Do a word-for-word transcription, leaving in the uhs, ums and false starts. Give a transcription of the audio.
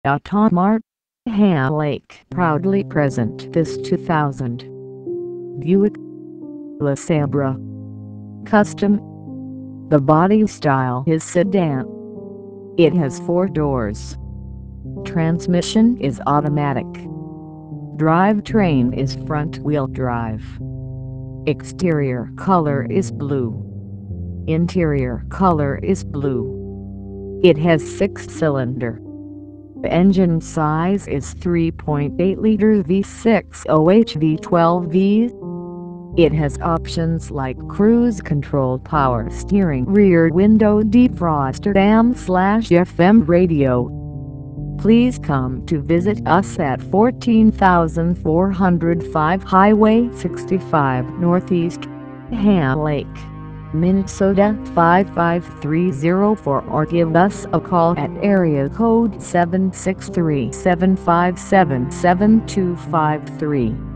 Automart, Ham Lake proudly present this two thousand Buick LeSabre Custom. The body style is sedan. It has four doors. Transmission is automatic. Drivetrain is front-wheel drive. Exterior color is blue. Interior color is blue. It has six-cylinder. The engine size is three point eight liter V six oh H V twelve V. It has options like cruise control, power steering, rear window defroster, A M slash F M radio. Please come to visit us at fourteen thousand four hundred five Highway sixty-five Northeast, Ham Lake, Minnesota five five three zero four, or give us a call at area code seven six three, seven five seven, seven two five three.